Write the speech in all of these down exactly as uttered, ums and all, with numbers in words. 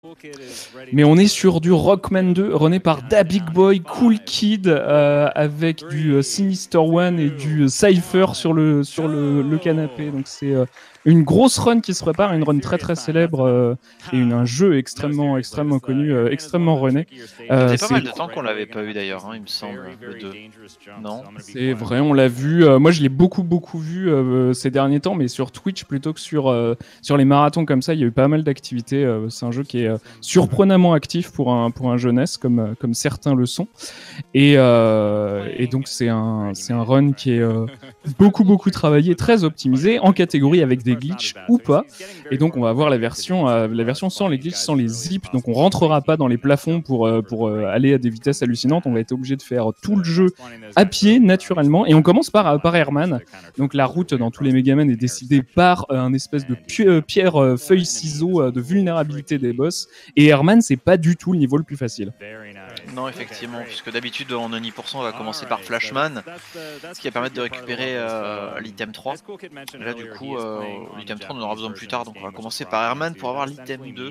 Mais on est sur du Rockman deux, runné par Da Big Boy, Cool Kid, euh, avec du euh, Sinister One et du euh, Cypher sur le, sur le, le canapé. Donc c'est euh, une grosse run qui se prépare, une run très très célèbre euh, et une, un jeu extrêmement extrêmement connu, euh, extrêmement runné. Euh, euh, c'est pas mal de temps qu'on l'avait pas eu d'ailleurs, hein, il me semble, le deux. Non. C'est vrai, on l'a vu. Euh, moi, je l'ai beaucoup beaucoup vu euh, ces derniers temps, mais sur Twitch plutôt que sur euh, sur les marathons comme ça. Il y a eu pas mal d'activités. Euh, c'est un jeu qui est euh, surprenamment actif pour un pour un jeunesse comme euh, comme certains le sont. Et euh, et donc c'est un c'est un run qui est euh, beaucoup beaucoup travaillé, très optimisé en catégorie avec des glitches ou pas. Et donc on va avoir la version euh, la version sans les glitches, sans les zips. Donc on rentrera pas dans les plafonds pour euh, pour euh, aller à des vitesses hallucinantes. On va être obligé de faire tout le jeu à pied naturellement. Et on commence par par Airman. Donc la route dans tous les Megaman est décidée par euh, un espèce de pi- euh, pierre euh, feuille ciseau euh, de vulnérabilité des boss. Et Airman c'est pas du tout le niveau le plus facile. Non, effectivement, puisque d'habitude en Oni pour cent on va commencer par Flashman, ce qui va permettre de récupérer euh, l'item trois. Là du coup, euh, l'item trois on en aura besoin plus tard, donc on va commencer par Airman pour avoir l'item deux.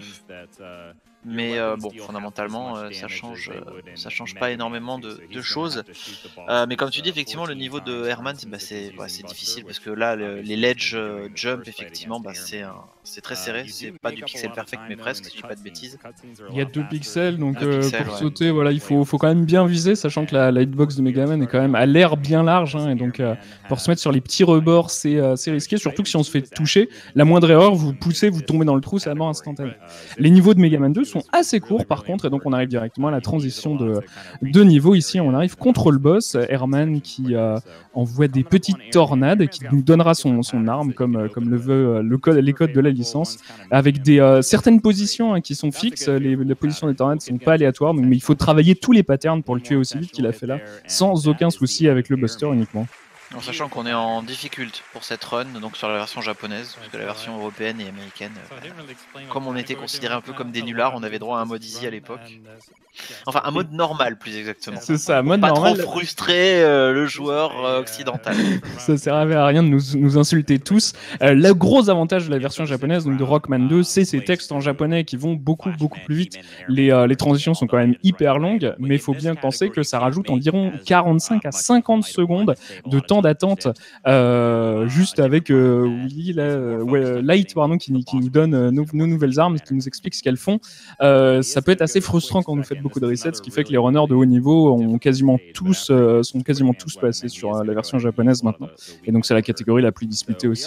Mais euh, bon, fondamentalement, euh, ça change, euh, ça change pas énormément de, de choses. Euh, mais comme tu dis, effectivement, le niveau de Airman, bah, c'est ouais, difficile parce que là, le, les ledge euh, jump, effectivement, bah, c'est très serré. C'est pas du pixel perfect, mais presque, si je dis pas de bêtises. Il y a deux pixels, donc deux euh, pixels, pour ouais. sauter, voilà, il faut, faut quand même bien viser, sachant que la, la hitbox de Megaman est quand même à l'air bien large, hein, et donc euh, pour se mettre sur les petits rebords, c'est euh, risqué, surtout que si on se fait toucher, la moindre erreur, vous poussez, vous tombez dans le trou, c'est la mort instantanée. Les niveaux de Megaman deux sont assez courts, par contre, et donc on arrive directement à la transition de, de niveau. Ici, on arrive contre le boss, Airman, qui euh, envoie des petites tornades, qui nous donnera son, son arme, comme, comme le veut le code, les codes de la licence, avec des, euh, certaines positions hein, qui sont fixes. Les, les positions des tornades ne sont pas aléatoires, mais il faut travailler tous les patterns pour le tuer aussi vite qu'il a fait là, sans aucun souci avec le buster uniquement. En sachant qu'on est en difficulté pour cette run, donc sur la version japonaise, parce que la version européenne et américaine, euh, comme on était considérés un peu comme des nullards, on avait droit à un mode easy à l'époque. Enfin, un mode normal plus exactement. C'est ça, mode pas normal. Pas trop frustrer euh, le joueur euh, occidental. Ça servait à rien de nous, nous insulter tous. Euh, le gros avantage de la version japonaise, donc de Rockman deux, c'est ces textes en japonais qui vont beaucoup beaucoup plus vite. Les, euh, les transitions sont quand même hyper longues, mais il faut bien penser que ça rajoute environ quarante-cinq à cinquante secondes de temps d'attente, euh, juste avec euh, Willy, là, ouais, Light pardon, qui, qui nous donne euh, nos, nos nouvelles armes, qui nous explique ce qu'elles font. Euh, ça peut être assez frustrant quand vous faites beaucoup de resets, ce qui fait que les runners de haut niveau ont quasiment tous, euh, sont quasiment tous passés sur euh, la version japonaise maintenant. Et donc c'est la catégorie la plus disputée aussi.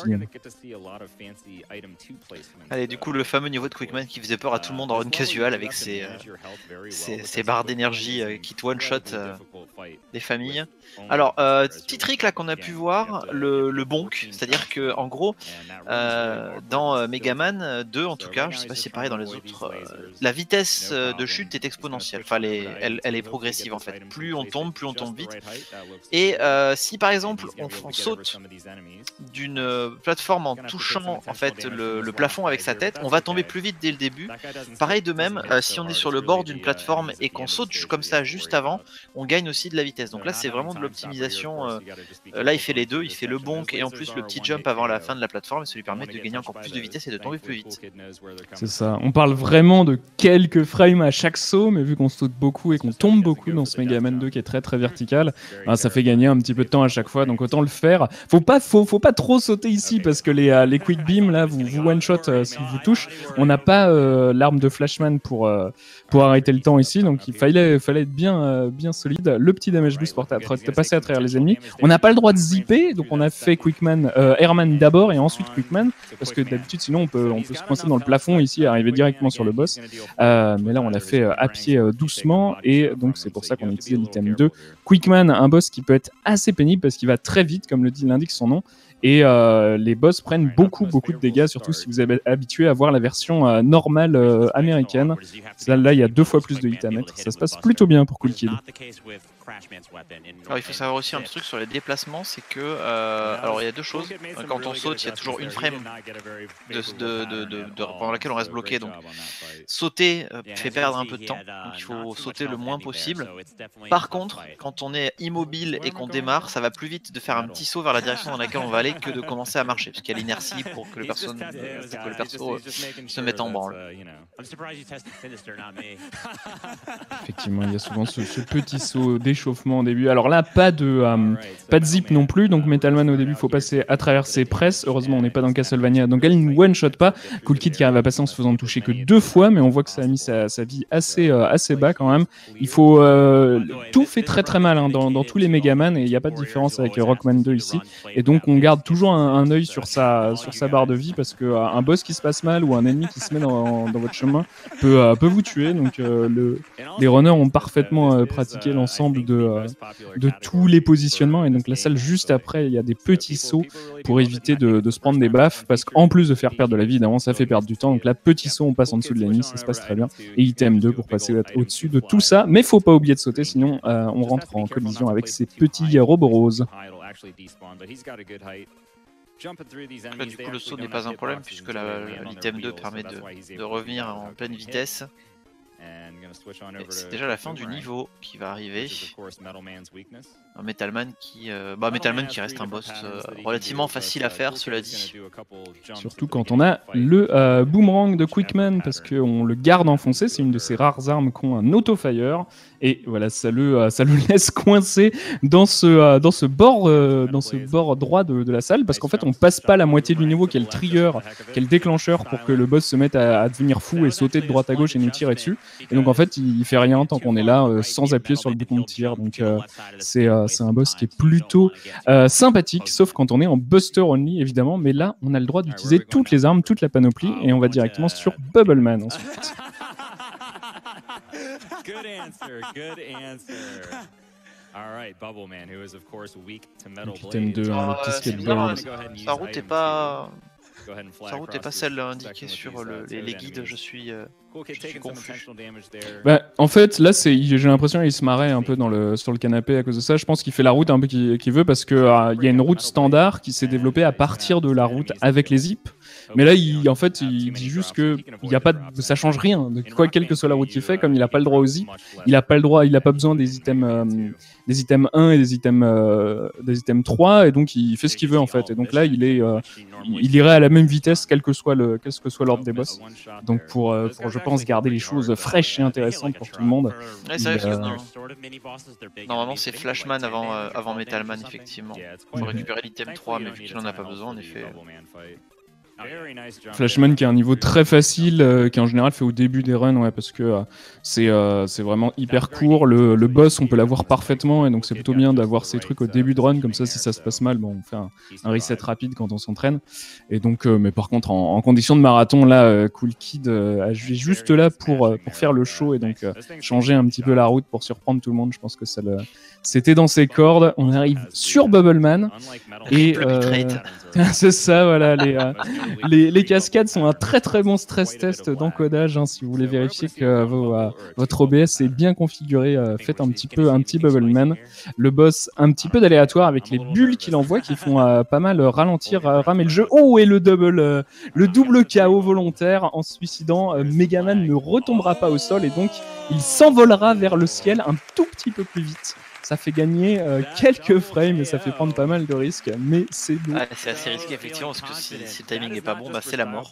Allez, du coup, le fameux niveau de Quickman qui faisait peur à tout le monde en run casual avec ses, euh, ses, ses barres d'énergie euh, qui te one-shot euh, des familles. Alors, euh, petit trick là qu'on a pu voir, le, le bonk, c'est-à-dire que en gros, euh, dans euh, Megaman deux en tout cas, je sais pas si c'est pareil dans les autres, euh, la vitesse de chute est exponentielle, enfin elle est, elle, elle est progressive en fait. Plus on tombe, plus on tombe vite. Et euh, si par exemple on, on saute d'une plateforme en touchant en fait le, le plafond avec sa tête, on va tomber plus vite dès le début. Pareil de même, euh, si on est sur le bord d'une plateforme et qu'on saute comme ça juste avant, on gagne aussi de la vitesse. Donc là c'est vraiment de l'optimisation. Euh, là il fait les deux, il fait le bonk et en plus le petit jump avant la fin de la plateforme et ça lui permet de gagner encore plus de vitesse et de tomber plus vite. C'est ça, on parle vraiment de quelques frames à chaque saut, mais vu qu'on saute beaucoup et qu'on tombe beaucoup dans ce Megaman deux qui est très très vertical, ben, ça fait gagner un petit peu de temps à chaque fois, donc autant le faire. Faut pas, faut, faut pas trop sauter ici parce que les, euh, les quick beams là, vous, vous one shot euh, s'ils vous touchent. On n'a pas euh, l'arme de Flashman pour euh, pour arrêter le temps ici, donc il fallait fallait être bien euh, bien solide. Le petit damage boost pour passer à travers les ennemis. On n'a pas le droit de zipper, donc on a fait Quickman, euh, Airman d'abord et ensuite Quickman, parce que d'habitude sinon on peut on peut se coincer dans le plafond ici et arriver directement sur le boss. Euh, mais là on l'a fait euh, à pied euh, doucement et donc c'est pour ça qu'on a utilisé l'item deux. Quickman, un boss qui peut être assez pénible parce qu'il va très vite, comme le dit l'indique son nom. Et euh, les boss prennent beaucoup beaucoup de dégâts, surtout si vous êtes habitué à voir la version euh, normale euh, américaine. Là, là, il y a deux fois plus de hits à mettre. Ça se passe plutôt bien pour Cool Kid. Alors il faut savoir aussi un truc sur les déplacements, c'est que euh, alors il y a deux choses. Quand on saute, il y a toujours une frame de, de, de, de, de, pendant laquelle on reste bloqué. Donc sauter euh, fait perdre un peu de temps. Donc il faut sauter le moins possible. Par contre, quand on est immobile et qu'on démarre, ça va plus vite de faire un petit saut vers la direction dans laquelle on va aller que de commencer à marcher, parce qu'il y a l'inertie pour que le, personne, euh, pour que le perso euh, se mette en branle. Effectivement, il y a souvent ce, ce petit saut d'échauffement au début. Alors là, pas de, euh, pas de zip non plus, donc Metal Man au début, il faut passer à travers ses presses. Heureusement, on n'est pas dans Castlevania, donc elle ne one-shot pas. Cool Kid qui arrive à passer en se faisant toucher que deux fois, mais on voit que ça a mis sa, sa vie assez, euh, assez bas quand même. Il faut... Euh, tout fait très très mal hein, dans, dans tous les Megaman, et il n'y a pas de différence avec Rockman deux ici. Et donc on garde toujours un, un œil sur sa, sur sa barre de vie, parce qu'un euh, boss qui se passe mal ou un ennemi qui se met dans, dans votre chemin peut, euh, peut vous tuer. Donc euh, le, les runners ont parfaitement euh, pratiqué l'ensemble de, euh, de tous les positionnements, et donc la salle juste après, il y a des petits sauts pour éviter de, de se prendre des baffes, parce qu'en plus de faire perdre de la vie, évidemment, ça fait perdre du temps. Donc là, petit saut, on passe en dessous de l'ennemi, ça se passe très bien. Et item deux pour passer au-dessus de tout ça, mais faut pas oublier de sauter, sinon euh, on rentre en collision avec ces petits robots roses. Là, du coup, le saut n'est pas un problème, puisque l'item deux permet de, de revenir en pleine vitesse. C'est déjà la fin du niveau qui va arriver. Un Metal Man qui, euh, bah, Metal Man qui reste un boss euh, relativement facile à faire, cela dit. Surtout quand on a le euh, boomerang de Quickman, parce qu'on le garde enfoncé, c'est une de ces rares armes qui ont un auto-fire, et voilà, ça le, euh, ça le laisse coincé dans ce, euh, dans ce, bord, euh, dans ce bord droit de, de la salle, parce qu'en fait on passe pas la moitié du niveau qui est le trigger, qui est le déclencheur pour que le boss se mette à, à devenir fou et sauter de droite à gauche et nous tirer dessus. Et donc en fait il, il fait rien tant qu'on est là euh, sans appuyer sur le bouton de tir. Donc euh, c'est euh, c'est un boss qui est plutôt euh, sympathique, sauf quand on est en Buster Only évidemment, mais là on a le droit d'utiliser toutes les armes, toute la panoplie, et on va directement sur Bubble Man ensuite. Good answer, good answer. Alright, Bubble Man, who is of course weak to metal blades. Item deux, hein, le petit skateboard. Sa route n'est pas... Sa route n'est pas celle indiquée sur le, les, les guides, je suis, euh, je suis confus. Bah, en fait, là, j'ai l'impression qu'il se marrait un peu dans le, sur le canapé à cause de ça. Je pense qu'il fait la route un peu qu'il qu'il veut, parce qu'il euh, y a une route standard qui s'est développée à partir de la route avec les zips. Mais là, il, en fait, il dit juste que il y a pas de, ça change rien. De quoi, quelle que soit la route qu'il fait, comme il n'a pas le droit aux zip, il n'a pas le droit, il n'a pas besoin des items, euh, des items un et des items, euh, des items trois, et donc il fait ce qu'il veut en fait. Et donc là, il est, euh, il irait à la même vitesse, quel que soit le, quel que soit l'ordre des boss. Donc pour, euh, pour, je pense, garder les choses fraîches et intéressantes pour tout le monde. Ouais, c'est vrai que non. Normalement, c'est Flashman avant, euh, avant Metal Man, effectivement. On peut récupérer l'item trois, mais vu qu'il en a pas besoin, en effet. Flashman qui a un niveau très facile, euh, qui en général fait au début des runs, ouais, parce que euh, c'est euh, c'est vraiment hyper court. Le, le boss, on peut l'avoir parfaitement, et donc c'est plutôt bien d'avoir ces trucs au début de run, comme ça si ça se passe mal, bon, on fait un, un reset rapide quand on s'entraîne. Et donc, euh, mais par contre, en, en condition de marathon, là, euh, Cool Kid euh, est juste là pour, euh, pour faire le show, et donc euh, changer un petit peu la route pour surprendre tout le monde. Je pense que ça le... c'était dans ses cordes. On arrive sur Bubble Man, et euh, c'est ça, voilà, les, euh, les, les cascades sont un très très bon stress test d'encodage, hein, si vous voulez vérifier que vos, euh, votre O B S est bien configuré. Euh, faites un petit peu un petit Bubble Man. Le boss, un petit peu d'aléatoire avec les bulles qu'il envoie qui font euh, pas mal euh, ralentir, euh, ramer le jeu. Oh, et le double, euh, le double K O volontaire en se suicidant. Euh, Megaman ne retombera pas au sol, et donc il s'envolera vers le ciel un tout petit peu plus vite. Ça fait gagner euh, quelques frames et ça fait prendre pas mal de risques, mais c'est beau. Ah, c'est assez risqué effectivement, parce que si, si le timing est pas bon, bah c'est la mort.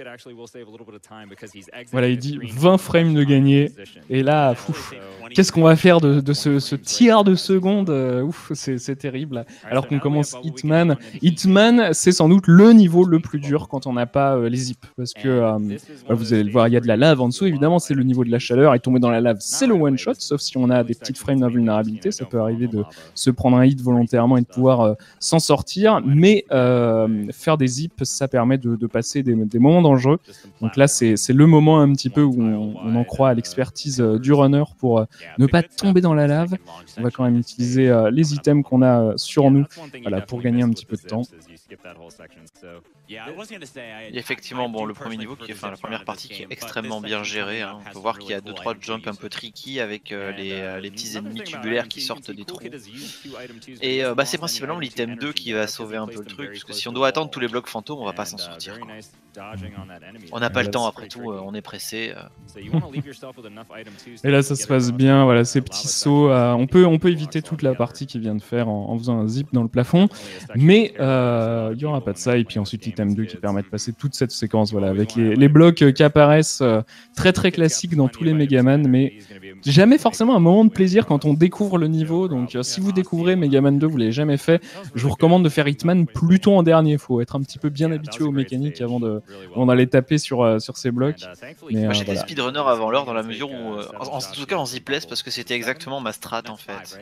Voilà, il dit vingt frames de gagner, et là, qu'est-ce qu'on va faire de, de ce, ce tiers de seconde? euh, Ouf, c'est terrible. Alors qu'on commence Hitman. Hitman, c'est sans doute le niveau le plus dur quand on n'a pas euh, les zips, parce que euh, bah, vous allez le voir, il y a de la lave en dessous, évidemment, c'est le niveau de la chaleur, et tomber dans la lave, c'est le one shot, sauf si on a des petites frames d'invulnérabilité. Ça peut arriver de se prendre un hit volontairement et de pouvoir euh, s'en sortir, mais euh, faire des zips, ça permet de, de passer des, des moments dangereux. Donc là, c'est le moment un petit peu où on, on en croit à l'expertise euh, du runner pour euh, ne pas tomber dans la lave. On va quand même utiliser euh, les items qu'on a euh, sur nous, voilà, pour gagner un petit peu de temps. Et effectivement, bon, le premier niveau, qui, enfin la première partie qui est extrêmement bien gérée. Hein. On peut voir qu'il y a deux trois jumps un peu tricky avec euh, les, euh, les petits ennemis tubulaires qui sortent des trous. Et euh, bah, c'est principalement l'item deux qui va sauver un peu le truc, parce que si on doit attendre tous les blocs fantômes, on va pas s'en sortir. Quoi. On n'a pas le temps après tout, euh, on est pressé. Euh. Et là, ça se passe bien. Voilà, ces petits sauts. Euh, on peut, on peut éviter toute la partie qu'il vient de faire en, en faisant un zip dans le plafond, mais il euh, y aura pas de ça. Et puis ensuite, item deux qui permet de passer toute cette séquence, voilà, avec les, les blocs euh, qui apparaissent euh, très très classiques dans tous les Megaman, mais jamais forcément un moment de plaisir quand on découvre le niveau. Donc, euh, si vous découvrez Megaman deux, vous l'avez jamais fait, je vous recommande de faire Hitman plutôt en dernier. Il faut être un petit peu bien habitué aux mécaniques avant de, avant d'aller taper sur euh, sur ces blocs. Mais, Moi, euh, j'étais voilà. speedrunner avant l'heure dans la mesure où, euh, en, en tout cas en zipless, parce que c'était exactement ma strat en fait.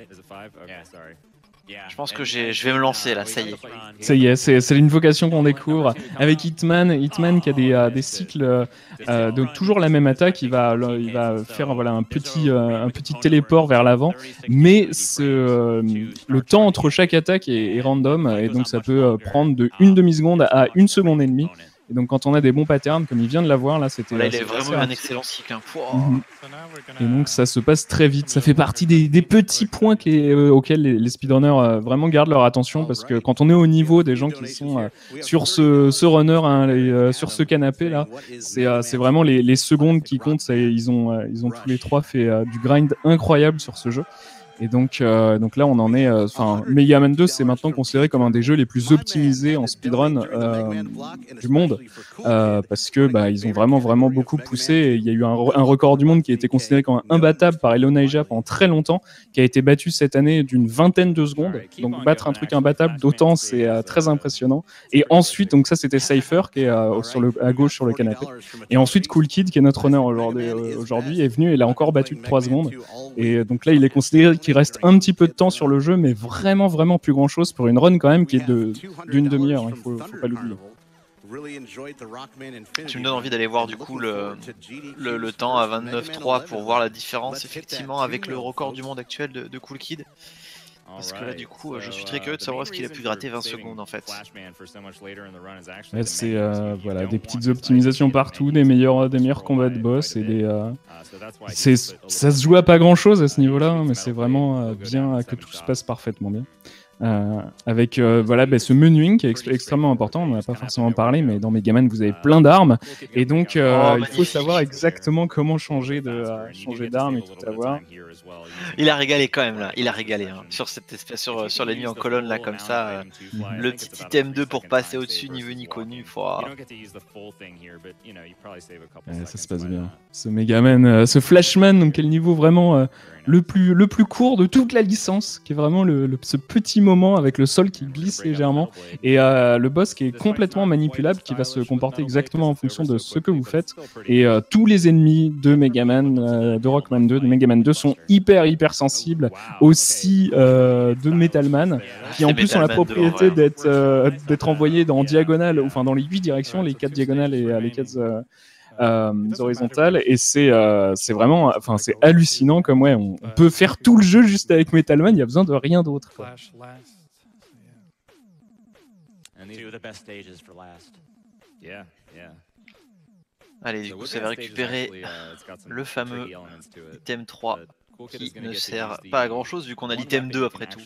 Je pense que j'ai, je vais me lancer là, ça y est. Ça y est, c'est, c'est une vocation qu'on découvre avec Hitman. Hitman qui a des, euh, des cycles, euh, donc toujours la même attaque. Il va, il va faire voilà un petit, euh, un petit téléport vers l'avant, mais ce, euh, le temps entre chaque attaque est, est random et donc ça peut euh, prendre de une demi seconde à une seconde et demie. Et donc quand on a des bons patterns, comme il vient de l'avoir là, c'était. Là, il est vraiment un excellent cycle. Hein. Mm-hmm. Et donc ça se passe très vite. Ça fait partie des, des petits points qui, euh, auxquels les, les speedrunners euh, vraiment gardent leur attention, parce que quand on est au niveau des gens qui sont euh, sur ce, ce runner, hein, les, euh, sur ce canapé là, c'est, euh, c'est vraiment les, les secondes qui comptent. Ça, ils ont, euh, ils ont tous les trois fait euh, du grind incroyable sur ce jeu. Et donc, euh, donc là, on en est. Enfin, euh, Megaman deux, c'est maintenant considéré comme un des jeux les plus optimisés en speedrun euh, du monde, euh, parce que bah, ils ont vraiment, vraiment beaucoup poussé. Et il y a eu un, un record du monde qui a été considéré comme imbattable par Elonija pendant très longtemps, qui a été battu cette année d'une vingtaine de secondes. Donc, battre un truc imbattable d'autant, c'est euh, très impressionnant. Et ensuite, donc ça, c'était Cypher qui est euh, sur le, à gauche sur le canapé. Et ensuite, Cool Kid, qui est notre runner aujourd'hui, euh, aujourd'hui est venu et l'a encore battu de trois secondes. Et donc là, il est considéré qu'il reste un petit peu de temps sur le jeu, mais vraiment, vraiment plus grand chose pour une run quand même qui est de, d'une demi-heure. Il faut, faut pas l'oublier. Tu me donnes envie d'aller voir du coup le, le, le temps à vingt-neuf trois pour voir la différence effectivement avec le record du monde actuel de, de Cool Kid. Parce que là, du coup, je suis très curieux de savoir ce qu'il a pu gratter vingt secondes en fait. Ouais, c'est euh, voilà, des petites optimisations partout, des meilleurs, des meilleurs combats de boss et des. Euh, c'est, ça se joue à pas grand chose à ce niveau-là, hein, mais c'est vraiment euh, bien que tout se passe parfaitement bien. Euh, avec euh, voilà, bah, ce menuing qui est ex- extrêmement important, on n'en a pas forcément parlé, mais dans Megaman vous avez plein d'armes et donc euh, oh, il faut savoir exactement comment changer, de, euh, changer d'arme et tout avoir. Il a régalé quand même là, il a régalé hein. Sur cette espèce, sur, sur l'ennemi en colonne là comme ça, euh, mm-hmm. le petit item deux pour passer au-dessus, ni vu ni connu. Wow. Ouais, ça se passe bien. Ce Megaman, euh, ce Flashman, donc quel niveau vraiment euh, le plus le plus court de toute la licence, qui est vraiment le, le ce petit moment avec le sol qui glisse légèrement et euh, le boss qui est complètement manipulable, qui va se comporter exactement en fonction de ce que vous faites. Et euh, tous les ennemis de Megaman, euh, de Rockman deux, de Megaman deux sont hyper hyper sensibles, aussi euh, de Metal Man, qui en plus ont la propriété d'être euh, d'être envoyés dans diagonale, enfin dans les huit directions, les quatre diagonales et euh, les quatre euh, Euh, horizontales, et c'est euh, c'est vraiment, enfin c'est hallucinant comme ouais, on, on peut faire tout le jeu juste avec Metal Man, il y a besoin de rien d'autre. Quoi. Allez, du coup, ça va récupérer le fameux item trois qui ne sert pas à grand chose vu qu'on a l'item deux après tout.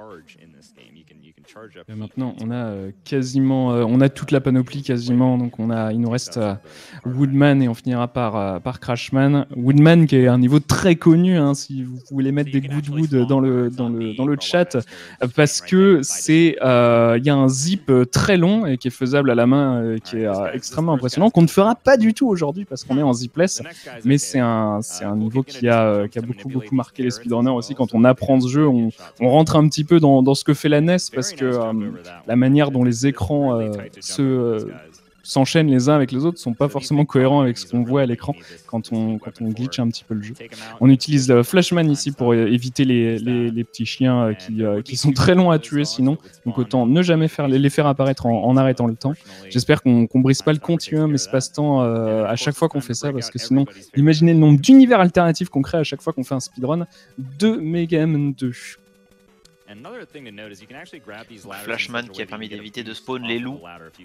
Et maintenant, on a euh, quasiment, euh, on a toute la panoplie quasiment, donc on a, il nous reste euh, Woodman et on finira par euh, par Crashman. Woodman qui est un niveau très connu, hein, si vous voulez mettre des good wood dans le dans le dans le chat, parce que c'est, il euh, y a un zip très long et qui est faisable à la main, euh, qui est euh, extrêmement impressionnant, qu'on ne fera pas du tout aujourd'hui parce qu'on est en zipless, mais c'est un c'est un niveau qui a euh, qui a beaucoup beaucoup marqué les speedrunners aussi. Quand on apprend ce jeu, on, on rentre un petit peu dans, dans ce que fait la N E S, parce que euh, la manière dont les écrans euh, se, euh, s'enchaînent les uns avec les autres sont pas forcément cohérents avec ce qu'on voit à l'écran quand on, quand on glitch un petit peu le jeu. On utilise euh, Flashman ici pour euh, éviter les, les, les petits chiens euh, qui, euh, qui sont très longs à tuer sinon, donc autant ne jamais faire, les, les faire apparaître en, en arrêtant le temps. J'espère qu'on qu'on brise pas le continuum espace-temps euh, à chaque fois qu'on fait ça, parce que sinon, imaginez le nombre d'univers alternatifs qu'on crée à chaque fois qu'on fait un speedrun de Megaman deux. Flashman qui a permis d'éviter de spawn les loups.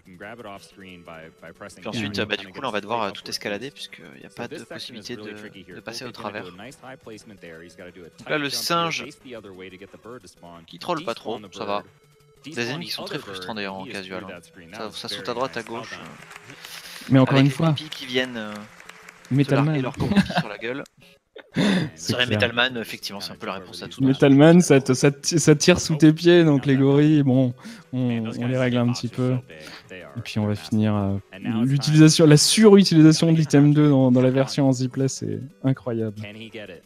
Puis ensuite, bah, du coup, là, on va devoir euh, tout escalader puisqu'il n'y a pas de possibilité de, de passer au travers. Donc là, le singe qui troll pas trop, ça va. Des ennemis qui sont très frustrants d'ailleurs en casual. Hein. Ça, ça saute à droite, à gauche. Euh, Mais encore avec une les fois, pipis qui viennent euh, se Metal larguer Man. leur compi sur la gueule. C'est C'est vrai, clair. Metalman, effectivement, c'est un peu la réponse à tout. Metal Man, ça, te- ça, te- ça tire sous tes pieds, donc les gorilles, bon, on, on les règle un petit peu. Et puis on va finir euh, l'utilisation, la surutilisation de l'item deux dans, dans la version en zipless, c'est incroyable. Can he get it?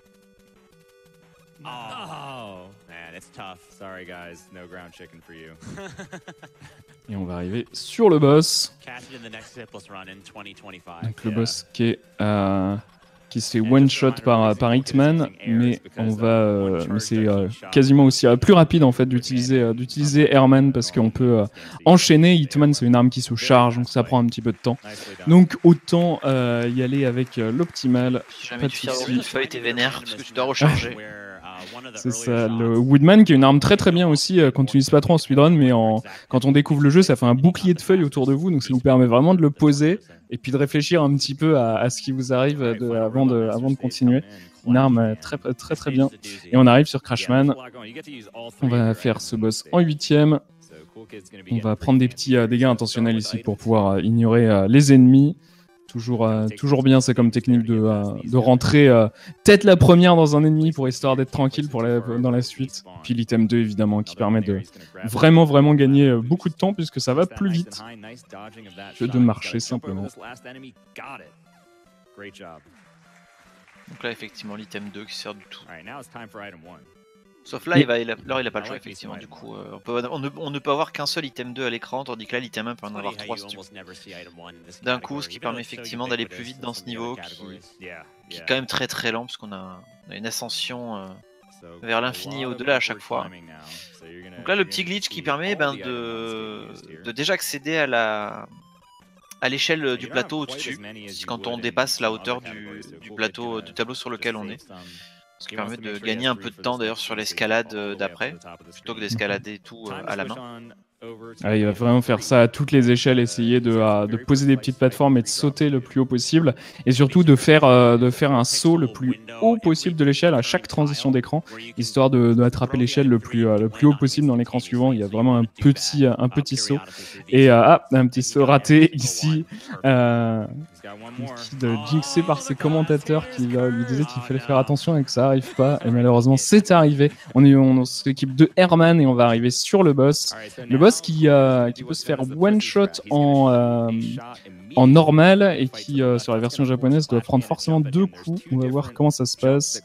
Oh, man, it's tough. Sorry, guys. No ground chicken for you. Et on va arriver sur le boss. Catch it in the next zipless run in twenty twenty-five. Donc le boss qui est euh, qui se fait one shot par par Hitman, mais on va, euh, mais c'est euh, quasiment aussi euh, plus rapide en fait d'utiliser euh, d'utiliser Airman parce qu'on peut euh, enchaîner. Hitman c'est une arme qui se charge, donc ça prend un petit peu de temps. Donc autant euh, y aller avec euh, l'optimal. Si jamais Pas tu de tires dans soucis. une feuille, t'es vénère parce que tu dois recharger. C'est ça, le Woodman qui est une arme très très bien aussi euh, qu'on n'utilise pas trop en speedrun, mais en... quand on découvre le jeu, ça fait un bouclier de feuilles autour de vous, donc ça vous permet vraiment de le poser et puis de réfléchir un petit peu à, à ce qui vous arrive de, avant, de, avant de continuer. Une arme euh, très très très bien. Et on arrive sur Crashman. On va faire ce boss en huitième. On va prendre des petits euh, dégâts intentionnels ici pour pouvoir euh, ignorer euh, les ennemis. Toujours, euh, toujours bien, c'est comme technique de, euh, de rentrer euh, tête la première dans un ennemi pour histoire d'être tranquille pour la, dans la suite. Puis l'item deux évidemment qui permet de vraiment vraiment gagner euh, beaucoup de temps puisque ça va plus vite que de marcher simplement. Donc là, effectivement, l'item deux qui sert du tout. Sauf là, il va, il a, là, il a pas le choix, effectivement. Du coup, euh, on, peut, on, ne, on ne peut avoir qu'un seul item deux à l'écran, tandis que là, l'item un peut en avoir trois d'un coup, ce qui permet effectivement d'aller plus vite dans ce niveau qui, qui est quand même très très lent, parce qu'on a, on a une ascension euh, vers l'infini et au-delà à chaque fois. Donc là, le petit glitch qui permet ben, de, de déjà accéder à la à l'échelle du plateau au-dessus, quand on dépasse la hauteur du, du plateau, du tableau sur lequel on est. Ce qui permet de gagner un peu de temps d'ailleurs sur l'escalade d'après, plutôt que d'escalader tout euh, à la main. Ah, il va vraiment faire ça à toutes les échelles, essayer de, euh, de poser des petites plateformes et de sauter le plus haut possible, et surtout de faire, euh, de faire un saut le plus haut possible de l'échelle à chaque transition d'écran, histoire de, de attraper l'échelle le plus, euh, le plus haut possible dans l'écran suivant. Il y a vraiment un petit, un petit saut, et euh, ah, un petit saut raté ici, euh, de jinxé par ses commentateurs qui euh, lui disaient qu'il fallait faire attention et que ça arrive pas, et malheureusement c'est arrivé. On est on, on s'équipe de Airman et on va arriver sur le boss. Le boss qui, euh, qui peut se faire one shot en, euh, en normal et qui euh, sur la version japonaise doit prendre forcément deux coups. On va voir comment ça se passe.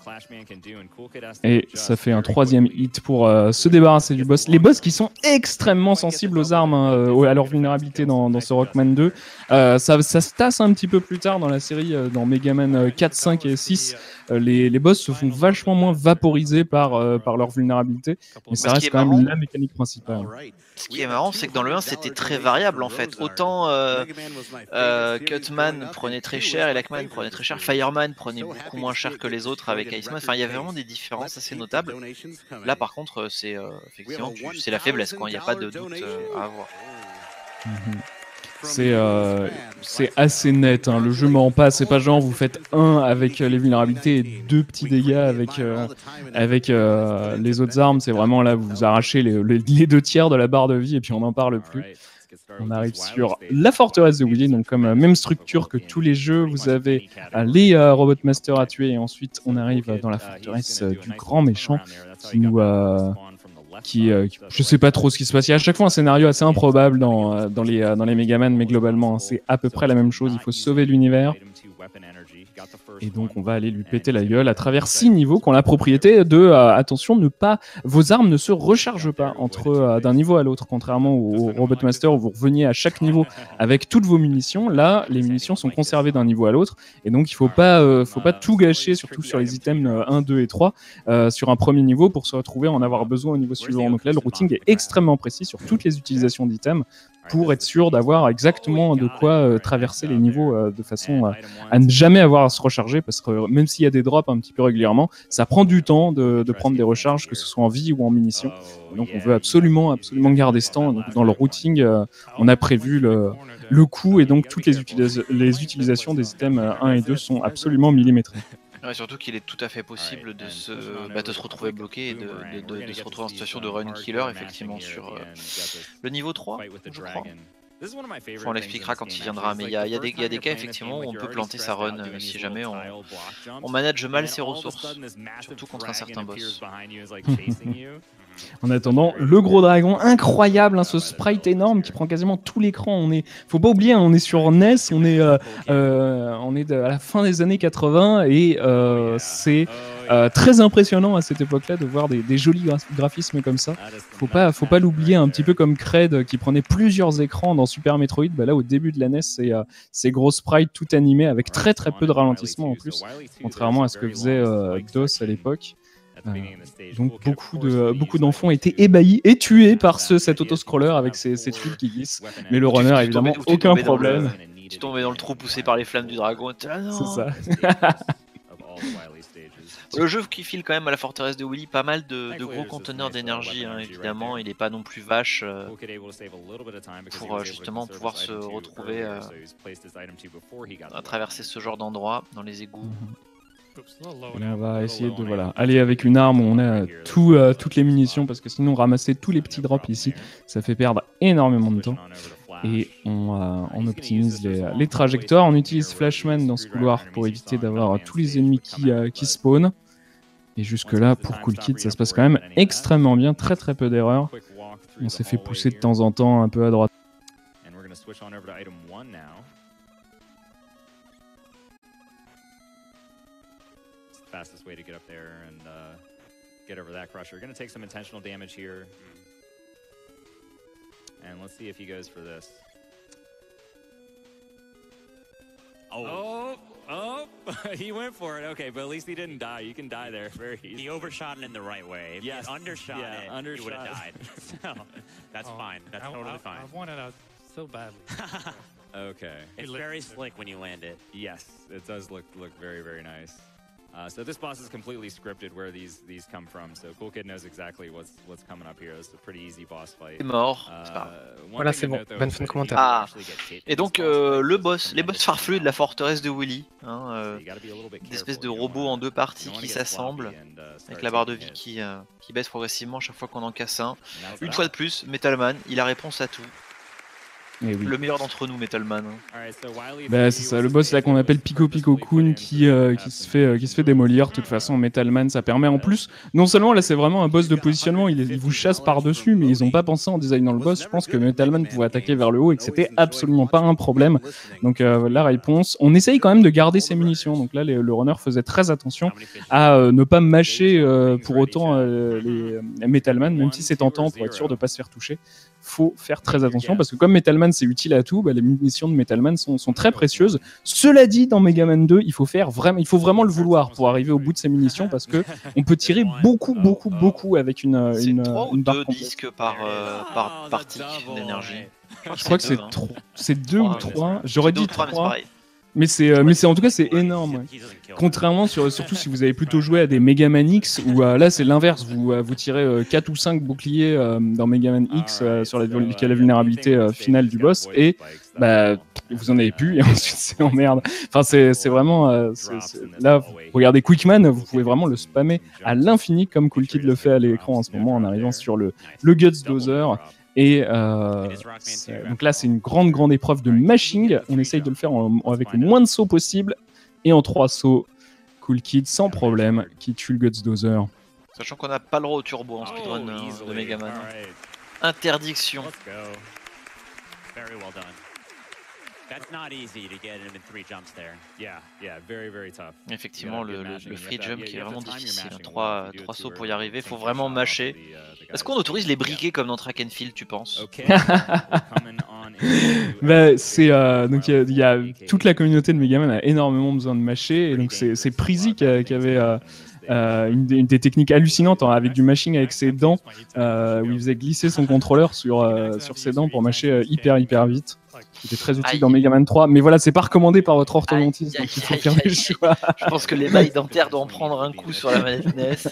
Et ça fait un troisième hit pour euh, se débarrasser du boss. Les boss qui sont extrêmement sensibles aux armes, hein, à leur vulnérabilité dans, dans ce Rockman deux. Euh, ça, ça se tasse un petit peu plus tard dans la série, euh, dans Megaman quatre, cinq et six. Euh, les, les boss se font vachement moins vaporiser par, euh, par leur vulnérabilité. Mais ça reste quand même la mécanique principale. Ce qui est marrant, c'est que dans le un, c'était très variable en fait. Autant euh, euh, Cutman prenait très cher, et Lackman prenait très cher, Fireman prenait beaucoup moins cher que les autres avec Iceman. Enfin, il y avait vraiment des différences assez notables. Là, par contre, c'est euh, effectivement c'est la faiblesse, quoi. Il n'y a pas de doute euh, à avoir. Mm-hmm. C'est euh, c'est assez net, hein. Le jeu ment pas, c'est pas genre vous faites un avec les vulnérabilités et deux petits dégâts avec, euh, avec euh, les autres armes. C'est vraiment là, vous arrachez les, les, les deux tiers de la barre de vie et puis on n'en parle plus. On arrive sur la forteresse de Willy, donc comme euh, même structure que tous les jeux, vous avez euh, les euh, Robot Masters à tuer et ensuite on arrive dans la forteresse euh, du grand méchant qui nous... Euh, Qui, euh, qui, je sais pas trop ce qui se passe. Il y a à chaque fois un scénario assez improbable dans, euh, dans les, euh, dans les Megaman, mais globalement, hein, c'est à peu près la même chose. Il faut sauver l'univers. Et donc, on va aller lui péter la gueule à travers six niveaux qui ont la propriété de, euh, attention, ne pas, vos armes ne se rechargent pas entre euh, d'un niveau à l'autre, contrairement au, au Robot Master où vous reveniez à chaque niveau avec toutes vos munitions. Là, les munitions sont conservées d'un niveau à l'autre, et donc il faut pas, euh, faut pas tout gâcher, surtout sur les items euh, un, deux et trois, euh, sur un premier niveau pour se retrouver à en avoir besoin au niveau suivant. Donc là, le routing est extrêmement précis sur toutes les utilisations d'items. pour être sûr d'avoir exactement de quoi euh, traverser les niveaux euh, de façon euh, à ne jamais avoir à se recharger, parce que euh, même s'il y a des drops un petit peu régulièrement, ça prend du temps de, de prendre des recharges, que ce soit en vie ou en munitions. Donc on veut absolument, absolument garder ce temps. Donc dans le routing, euh, on a prévu le, le coup, et donc toutes les, utilis- les utilisations des items euh, un et deux sont absolument millimétrées. Ouais, surtout qu'il est tout à fait possible de se, bah, de se retrouver bloqué et de, de, de, de se retrouver en situation de run killer, effectivement, sur euh, le niveau trois, je crois. On l'expliquera quand il viendra, mais il y a, y, a y a des cas, effectivement, où on peut planter sa run euh, si jamais on, on manage mal ses ressources, surtout contre un certain boss. En attendant, le gros dragon, incroyable, hein, ce sprite énorme qui prend quasiment tout l'écran. On est, faut pas oublier, hein, on est sur N E S, on est, euh, euh, on est à la fin des années quatre-vingts, et euh, c'est euh, très impressionnant à cette époque-là de voir des, des jolis gra- graphismes comme ça. Faut pas, faut pas l'oublier, un petit peu comme Cred qui prenait plusieurs écrans dans Super Metroid. Bah là, au début de la N E S, c'est euh, ces gros sprites tout animés avec très très peu de ralentissement en plus, contrairement à ce que faisait euh, DOS à l'époque. Euh, donc beaucoup de beaucoup d'enfants étaient ébahis et tués par ce cet autoscroller avec ses, ses tubes qui glissent, mais le runner évidemment tombé, aucun problème. Le, tu tombais dans le trou poussé par les flammes du dragon. Ah non. C'est ça. Le jeu qui file quand même à la forteresse de Willy pas mal de, de gros conteneurs d'énergie, hein, évidemment. Il est pas non plus vache euh, pour euh, justement pouvoir se retrouver euh, à traverser ce genre d'endroit dans les égouts. Mm-hmm. Et on va essayer de voilà, aller avec une arme où on a tout, euh, toutes les munitions, parce que sinon ramasser tous les petits drops ici, ça fait perdre énormément de temps. Et on, euh, on optimise les, les trajectoires. On utilise Flashman dans ce couloir pour éviter d'avoir tous les ennemis qui, euh, qui spawnent. Et jusque là, pour Cool Kid, ça se passe quand même extrêmement bien, très très peu d'erreurs. On s'est fait pousser de temps en temps un peu à droite. Fastest way to get up there and uh, get over that crusher. Gonna take some intentional damage here. And let's see if he goes for this. Oh, oh, oh, he went for it. Okay, but at least he didn't die. You can die there very easily. He overshot it in the right way. If yes. he undershot yeah, it, undershot. he would have died. So that's oh, fine. That's I, totally I, fine. I wanted out so badly. Okay. It's very slick when you land it. Yes, it does look look very very nice. Uh, so this boss is completely scripted where these these come from. So Cool Kid knows exactly what's what's coming up here. It's a pretty easy boss fight. C'est mort. Uh, C'est pas grave. Voilà, c'est bon. Bonne fin de commentaire. Ah. Et donc euh, le boss, les boss farfelus de la forteresse de Willy, hein, euh, une espèce de robot en deux parties qui s'assemblent avec la barre de vie qui euh, qui baisse progressivement chaque fois qu'on en casse un. Une fois de plus, Metalman, il a réponse à tout. Et oui. Le meilleur d'entre nous, Metalman. Bah, c'est ça, le boss là qu'on appelle Pico Pico Kun qui, euh, qui, se fait, euh, qui se fait démolir. De toute façon, Metalman, ça permet en plus. Non seulement là, c'est vraiment un boss de positionnement, il, il vous chasse par-dessus, mais ils ont pas pensé en designant le boss. Je pense que Metalman pouvait attaquer vers le haut et que c'était absolument pas un problème. Donc, euh, la réponse, on essaye quand même de garder ses munitions. Donc là, les, le runner faisait très attention à euh, ne pas mâcher euh, pour autant euh, les, les Metalman, même si c'est tentant pour être sûr de pas se faire toucher. Faut faire très attention parce que comme Metalman c'est utile à tout, bah, les munitions de Metalman sont, sont très précieuses. Cela dit, dans Megaman deux, il faut faire vraiment, il faut vraiment le vouloir pour arriver au bout de ces munitions parce que on peut tirer beaucoup, beaucoup, beaucoup avec une une, c'est une, trois une ou barre deux complète. disques par euh, par par tick d'énergie. Je crois que c'est hein. trop, c'est deux ou trois. J'aurais Deux ou dit trois, mais c'est trois. pareil. Mais c'est, euh, mais c'est en tout cas c'est énorme. Ouais. Contrairement sur, surtout si vous avez plutôt joué à des Megaman X où euh, là c'est l'inverse, vous euh, vous tirez euh, quatre ou cinq boucliers euh, dans Megaman X euh, sur la, la vulnérabilité euh, finale du boss et bah vous en avez plus et ensuite c'est emmerde. Enfin c'est c'est vraiment euh, c'est, c'est... là vous regardez Quickman, vous pouvez vraiment le spammer à l'infini comme Cool Kid le fait à l'écran en ce moment en arrivant sur le le Guts Dozer. Et euh, donc là, c'est une grande, grande épreuve de mashing. On essaye de le faire en, avec le moins de sauts possible. Et en trois sauts, Cool Kid, sans problème, qui tue le Guts Dozer. Sachant qu'on n'a pas le droit au turbo en speedrun euh, de Megaman. Interdiction. Very well done. That's not easy to get him in three jumps there. Yeah, yeah, very, very tough. Effectivement, le, le, le free jump qui est vraiment difficile. Trois, trois sauts pour y arriver, faut vraiment mâcher. Est-ce qu'on autorise les briquets comme dans Track and Field, tu penses? Bah, c'est euh, donc il y, y a toute la communauté de Megaman a énormément besoin de mâcher et donc c'est c'est Prezi qui, a, qui avait euh, euh, une, des, une des techniques hallucinantes hein, avec du mashing avec ses dents, euh, où il faisait glisser son contrôleur sur, euh, sur ses dents pour mâcher euh, hyper hyper vite. C'était très utile Aïe. dans Mega Man trois, mais voilà, c'est pas recommandé par votre orthodontiste, Aïe, donc il faut aïe, faire aïe, des aïe. choix. Je pense que l'émail dentaire doit en prendre un coup sur la manette N E S.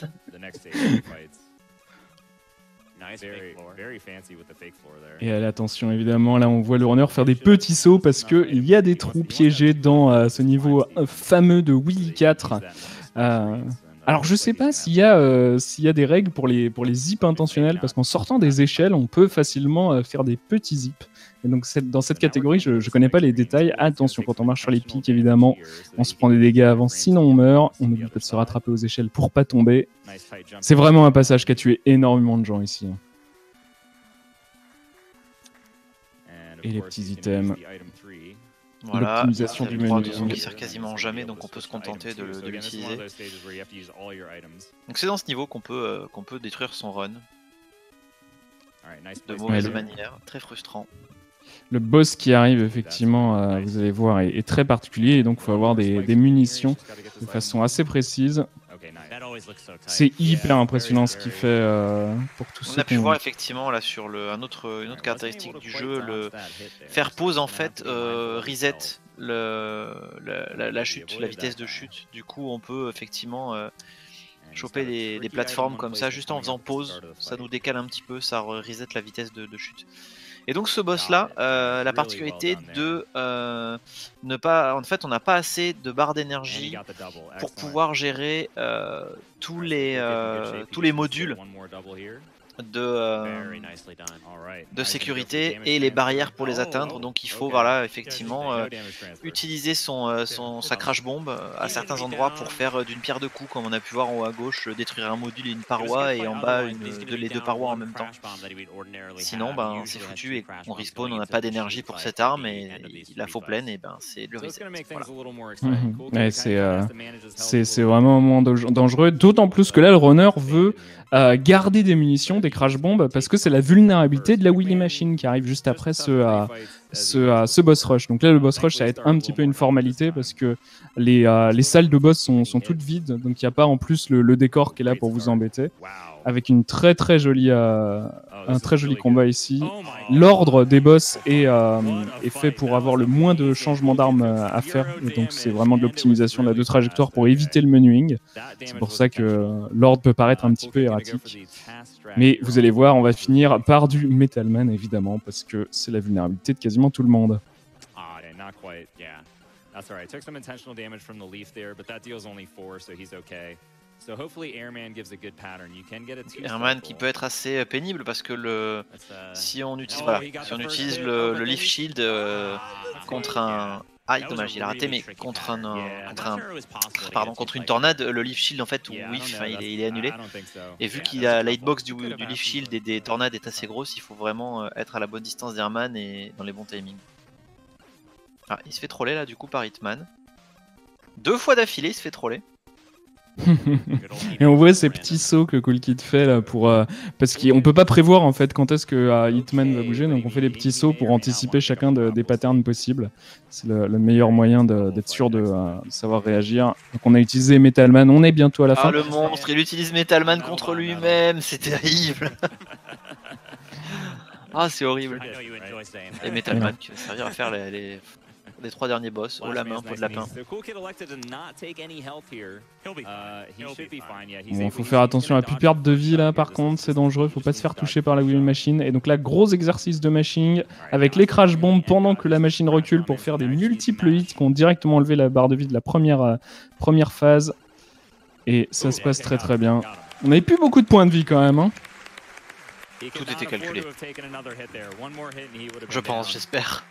Et à l'attention, évidemment, là on voit le runner faire des petits sauts parce qu'il y a des trous piégés dans euh, ce niveau fameux de Willy quatre. Euh, alors je sais pas s'il y, euh, s'il y a des règles pour les, pour les zips intentionnels, parce qu'en sortant des échelles, on peut facilement euh, faire des petits zips. Et donc cette, dans cette catégorie, je ne connais pas les détails. Attention, quand on marche sur les pics, évidemment, on se prend des dégâts avant, sinon on meurt. On oublie pas de se rattraper aux échelles pour pas tomber. C'est vraiment un passage qui a tué énormément de gens ici. Et les petits items. Voilà, L'optimisation du droit menu. de zoom qui sert quasiment jamais, donc on peut se contenter de, le- de l'utiliser. Donc c'est dans ce niveau qu'on peut, euh, qu'on peut détruire son run de mauvaise Ouais, le- manière, très frustrant. Le boss qui arrive, effectivement, euh, vous allez voir, est, est très particulier, et donc il faut avoir des, des munitions de façon assez précise. C'est hyper impressionnant ce qu'il fait euh, pour tous On ceux a pu qui ont- voir effectivement là sur le, un autre, une autre caractéristique du jeu, le faire pause en fait euh, reset le, la, la- la chute, la vitesse de chute. Du coup on peut effectivement euh, choper des, des plateformes comme ça juste en faisant pause, ça nous décale un petit peu, ça reset la vitesse de, de chute. Et donc ce boss là, euh, la particularité de euh, ne pas, en fait on n'a pas assez de barres d'énergie pour pouvoir gérer euh, tous les euh, tous les modules de, euh, de sécurité et les barrières pour les atteindre. Donc il faut voilà effectivement euh, utiliser son, euh, son sa crash bombe à certains endroits pour faire euh, d'une pierre deux coups, comme on a pu voir en haut à gauche, euh, détruire un module et une paroi, et en bas une, de, les deux parois en même temps. Sinon ben c'est foutu et on respawn, on n'a pas d'énergie pour cette arme et il la faut pleine et ben c'est le reset. Voilà. Mhm. Ouais, c'est euh, c'est c'est vraiment un moment de- dangereux, d'autant plus que là le runner veut euh, garder des munitions, des crash bombes, parce que c'est la vulnérabilité de la Willy Machine qui arrive juste après ce, euh, ce, euh, ce boss rush. Donc là le boss rush ça va être un petit peu une formalité parce que les, euh, les salles de boss sont, sont toutes vides, donc il n'y a pas en plus le, le décor qui est là pour vous embêter. Avec une très très jolie, euh, un très joli combat ici. L'ordre des boss est, euh, est fait pour avoir le moins de changements d'armes euh, à faire, et donc c'est vraiment de l'optimisation de la deux trajectoires pour éviter le menuing. C'est pour ça que euh, l'ordre peut paraître un petit peu erratique. Mais vous allez voir, on va finir par du Metal Man évidemment, parce que c'est la vulnérabilité de quasiment tout le monde. Ah, okay, not quite. Yeah, that's alright. Took some intentional damage from the leaf there, but that deals only four, so he's okay. So hopefully Airman gives a good pattern. You can get a two Airman qui peut être assez euh, pénible parce que le si on utilise voilà, si on utilise le, le Leaf Shield euh, contre un ah dommage il a raté mais contre un, euh, contre un pardon contre une tornade, le Leaf Shield en fait ou whiff enfin, il, est, il est annulé et vu qu'il a la hitbox du, du Leaf Shield et des tornades est assez grosse, il faut vraiment être à la bonne distance d'Airman et dans les bons timings. Ah, il se fait troller là du coup par Hitman deux fois d'affilée, il se fait troller. Et on voit ces petits sauts que Cool Kid fait là pour euh, parce qu'on peut pas prévoir en fait quand est-ce que euh, Hitman va bouger, donc on fait des petits sauts pour anticiper chacun de, des patterns possibles. C'est le, le meilleur moyen d'être sûr de euh, savoir réagir. Donc on a utilisé Metal Man, on est bientôt à la Ah fin. le monstre, il utilise Metal Man contre lui-même, c'est terrible. Ah c'est horrible. Et Metal Man qui va servir à faire les, les, les trois derniers boss, haut la main, peau de lapin. Bon, faut faire attention à plus perdre de vie là par contre, c'est dangereux, faut pas se faire toucher par la Willy Machine. Et donc là, gros exercice de mashing avec les crash bombs pendant que la machine recule pour faire des multiples hits qui ont directement enlevé la barre de vie de la première, euh, première phase. Et ça se passe très très bien. On avait plus beaucoup de points de vie quand même, hein. Tout était calculé. Je pense, j'espère.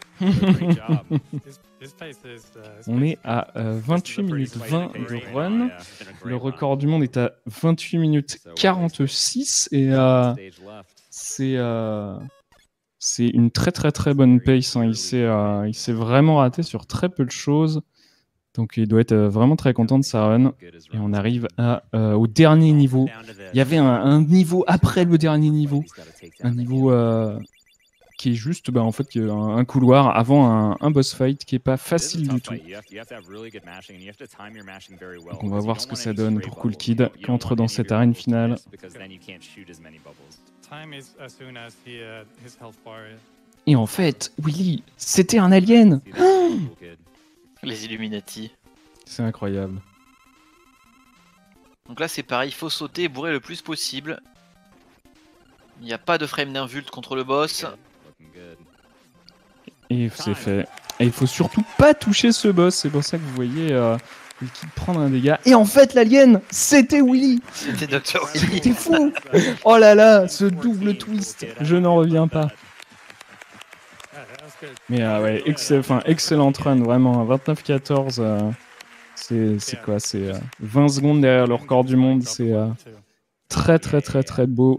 On est à euh, vingt-huit minutes vingt de run. Le record du monde est à vingt-huit minutes quarante-six et euh, c'est euh, c'est une très très très bonne pace, hein. Il s'est euh, il s'est vraiment raté sur très peu de choses. Donc il doit être vraiment très content de sa run. Et on arrive à, euh, au dernier niveau. Il y avait un, un niveau après le dernier niveau. Un niveau euh, qui est juste bah, en fait un, un couloir avant un, un boss fight qui est pas facile du tout. Donc on va voir ce que ça donne pour Cool Kid qui entre dans cette arène finale. Et en fait, Willy, c'était un alien. Les Illuminati. C'est incroyable. Donc là c'est pareil, il faut sauter et bourrer le plus possible. Il n'y a pas de frame d'invult contre le boss. Et c'est fait. Et il faut surtout pas toucher ce boss, c'est pour ça que vous voyez euh, Cool Kid prendre un dégât. Et en fait l'alien, c'était Willy. C'était docteur Willy. C'était fou. Oh là là, ce double twist, je n'en reviens pas. Mais euh, ouais, ex enfin, excellent run, vraiment, vingt-neuf quatorze, euh, c'est quoi, c'est euh, vingt secondes derrière le record du monde, c'est euh, très très très très beau.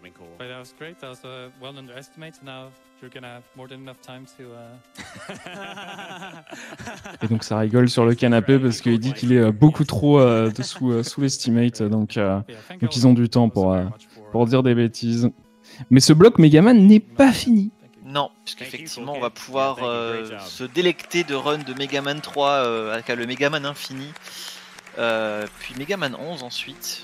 Et donc ça rigole sur le canapé parce qu'il dit qu'il est euh, beaucoup trop euh, sous, euh, sous-estimate, donc, euh, donc ils ont du temps pour, euh, pour dire des bêtises. Mais ce bloc Megaman n'est pas fini. Non, puisqu'effectivement on va pouvoir euh, se délecter de run de Megaman trois euh, avec le Megaman Infini, euh, puis Megaman onze ensuite.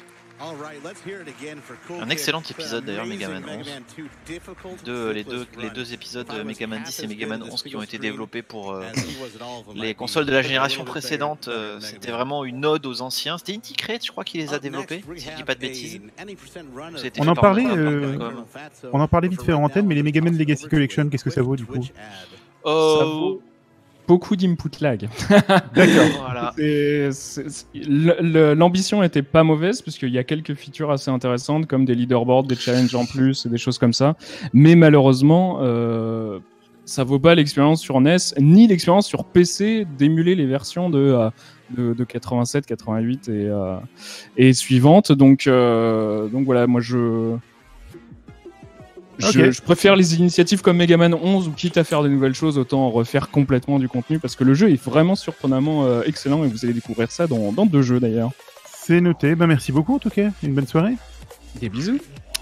Un excellent épisode d'ailleurs, Megaman onze. De, les, deux, les deux épisodes de Megaman dix et Megaman onze qui ont été développés pour euh, les consoles de la génération précédente. Euh, C'était vraiment une ode aux anciens. C'était Inti Create, je crois, qui les a développés, si je dis pas de bêtises. On en, parlait, euh, on en parlait vite fait en antenne, mais les Megaman Legacy Collection, qu'est-ce que ça vaut du coup? euh... Ça vaut beaucoup d'input lag. D'accord. Voilà. L'ambition était pas mauvaise parce qu'il y a quelques features assez intéressantes comme des leaderboards, des challenges en plus et des choses comme ça. Mais malheureusement, euh, ça vaut pas l'expérience sur N E S ni l'expérience sur P C d'émuler les versions de, euh, de, de quatre-vingt-sept, quatre-vingt-huit et, euh, et suivantes. Donc, euh, donc voilà, moi je. Je, okay. je préfère les initiatives comme Megaman onze où quitte à faire des nouvelles choses, autant refaire complètement du contenu parce que le jeu est vraiment surprenamment euh, excellent et vous allez découvrir ça dans, dans deux jeux d'ailleurs. C'est noté, bah merci beaucoup en tout cas, une bonne soirée. Des bisous.